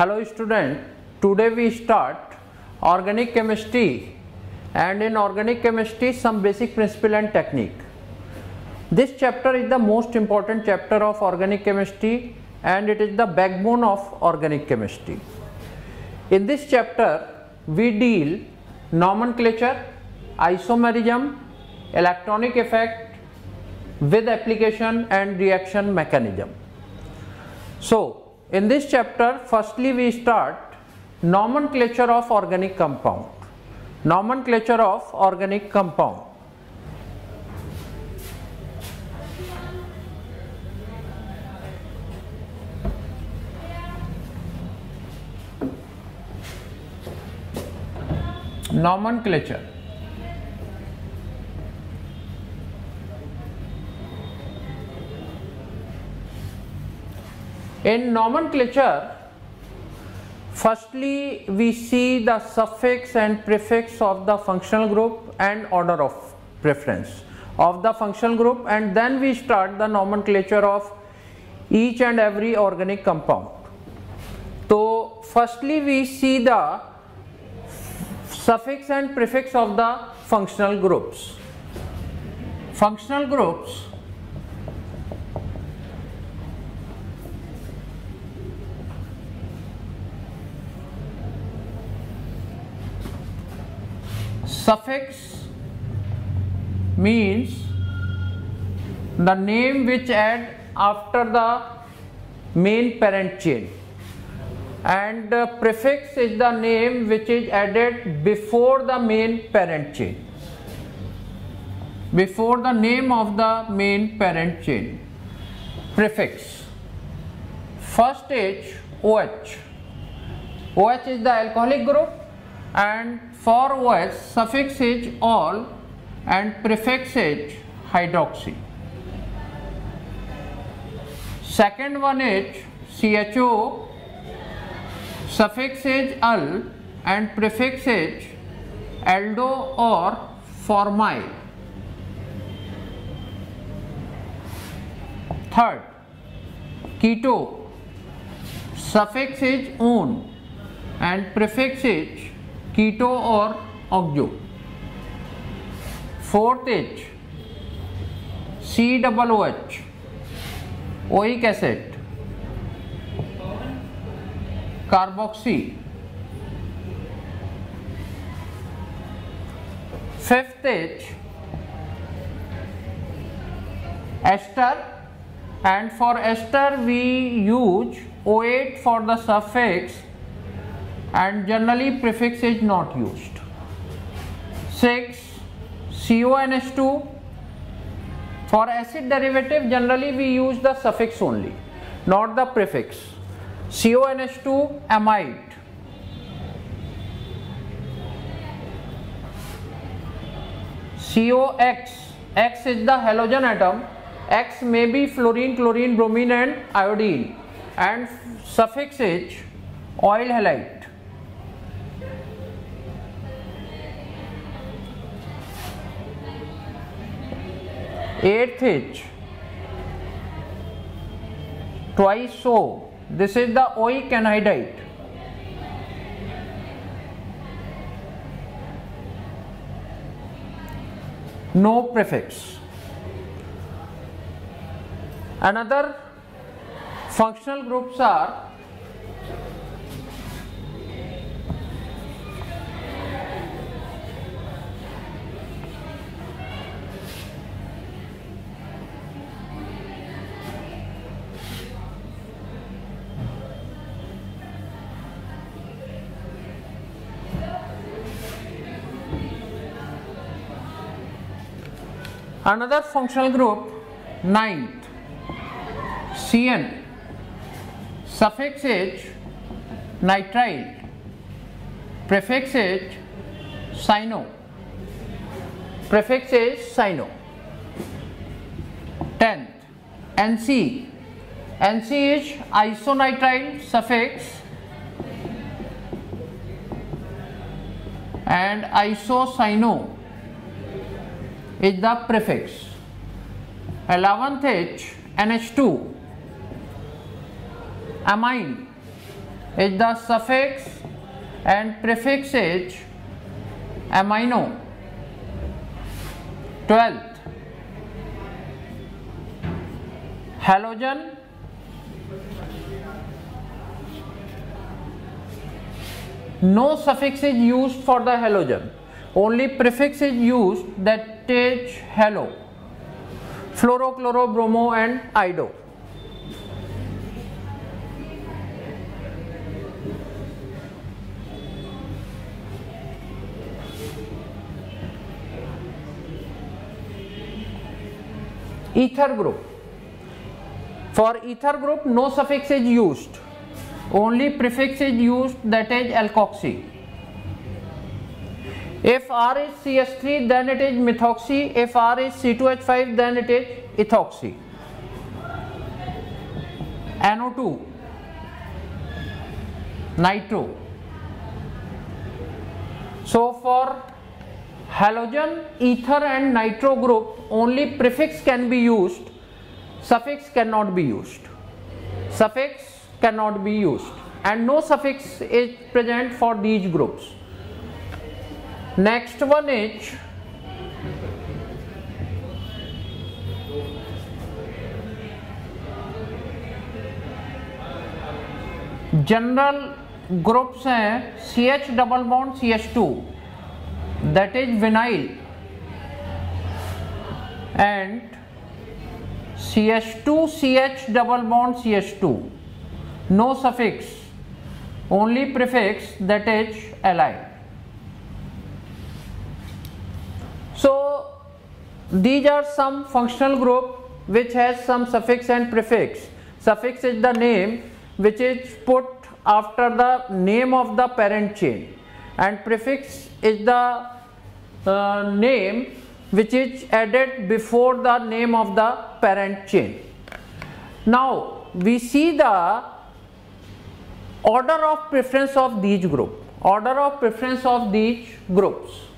Hello student, today we start organic chemistry, and in organic chemistry some basic principle and technique. This chapter is the most important chapter of organic chemistry and it is the backbone of organic chemistry. In this chapter we deal nomenclature, isomerism, electronic effect with application and reaction mechanism. So in this chapter, firstly we start nomenclature of organic compound. Nomenclature of organic compound. Nomenclature. In nomenclature, firstly we see the suffix and prefix of the functional group and order of preference of the functional group, and then we start the nomenclature of each and every organic compound. So firstly we see the suffix and prefix of the functional groups. Functional groups suffix means the name which add after the main parent chain, and prefix is the name which is added before the main parent chain, before the name of the main parent chain. Prefix. First is OH. OH is the alcoholic group, and for OH suffix is ol and prefix is hydroxy. Second one is CHO, suffix is al and prefix is aldo or formyl. Third, keto, suffix is on and prefix is keto or oxo. Fourth is COOH, oic acid, carboxy. Fifth is ester, and for ester we use OH for the suffix and generally prefix is not used. 6. CONH2, for acid derivative generally we use the suffix only, not the prefix. CONH2 amide. COX, X is the halogen atom, X may be fluorine, chlorine, bromine and iodine, and suffix is oil halide. Eighth is twice O, this is the oic anhydride. No prefix. Another functional groups are another functional group, ninth, CN, suffix is nitrile, prefix is cyno, prefix is cyno. 10th, NC, NC is isonitrile, suffix, and isocyano is the prefix. 11th H, NH2, amine, is the suffix and prefix is amino. 12th, halogen, no suffix is used for the halogen, only prefix is used, that is halo. Fluoro, chloro, bromo and iodo. Ether group. For ether group, no suffix is used, only prefix is used, that is alkoxy. If R is CH3, then it is methoxy. If R is C2H5, then it is ethoxy. NO2, nitro. So for halogen, ether and nitro group, only prefix can be used, suffix cannot be used. Suffix cannot be used, and no suffix is present for these groups. Next one is general groups हैं CH double bond CH2, that is vinyl, and CH2 CH double bond CH2, no suffix, only prefix, that is allyl. So these are some functional group which has some suffix and prefix. Suffix is the name which is put after the name of the parent chain, and prefix is the name which is added before the name of the parent chain. Now we see the order of preference of these groups. Order of preference of these groups.